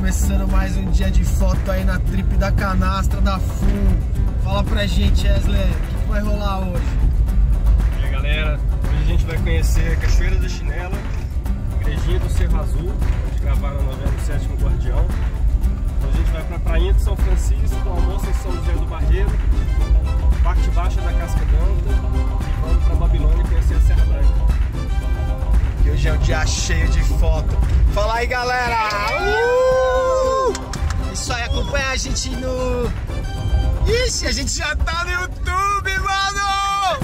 Começando mais um dia de foto aí na trip da canastra da Full. Fala pra gente, Wesley, o que vai rolar hoje? E aí, galera, hoje a gente vai conhecer a Cachoeira da Chinela, Igrejinha do Cerro Azul, onde gravaram a novela O Sétimo Guardião. Então a gente vai pra Prainha de São Francisco, almoço em São José do Barreiro, parte baixa da Casca d'Anta e vamos pra Babilônia conhecer a Serra Branca. E hoje é um dia cheio de foto. Fala aí, galera! Isso aí, acompanha a gente no... Ixi, a gente já tá no YouTube, mano!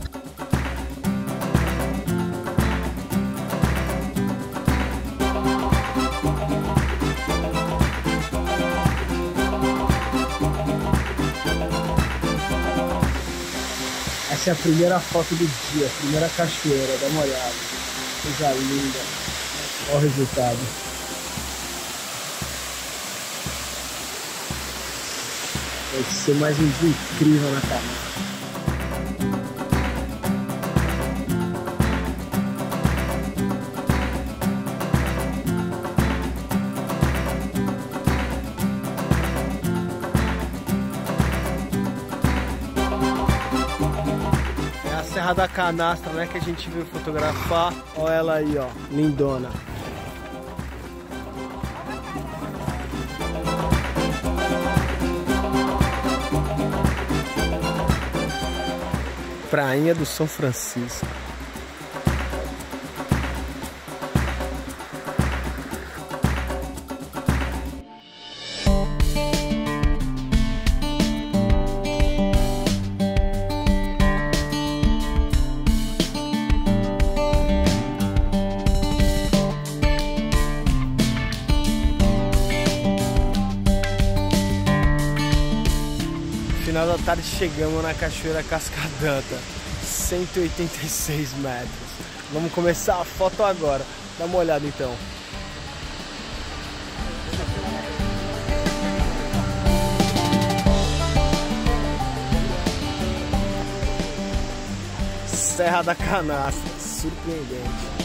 Essa é a primeira foto do dia, a primeira cachoeira, dá uma olhada. Coisa linda. Olha o resultado. Vai ser mais um dia incrível na canal. Serra da Canastra, né, que a gente veio fotografar. Olha ela aí, ó, lindona. Prainha do São Francisco. Final da tarde chegamos na Cachoeira Casca d'Anta, 186 metros. Vamos começar a foto agora. Dá uma olhada então. Serra da Canastra, surpreendente.